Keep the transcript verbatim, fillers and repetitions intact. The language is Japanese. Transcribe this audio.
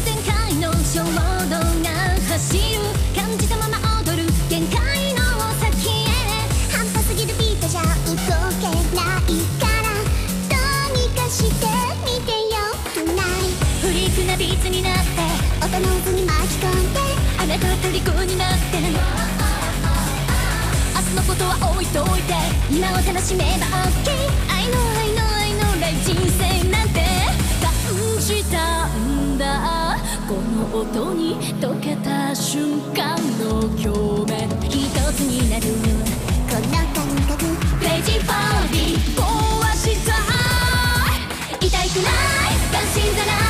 全開の衝動が走る、感じたまま踊る限界の先へ。半端すぎるビートじゃ動けないからどうにかしてみてよ Tonight。 フリークなビーツになって音の渦に巻き込んで、あなたは虜になって、明日のことは置いといて今を楽しめば OK。 I know I know I know like 人生なんて感じたんだ、この音に溶けた瞬間の表面一つになるこの感覚、ページフォーディー壊したい、痛くない関心じゃない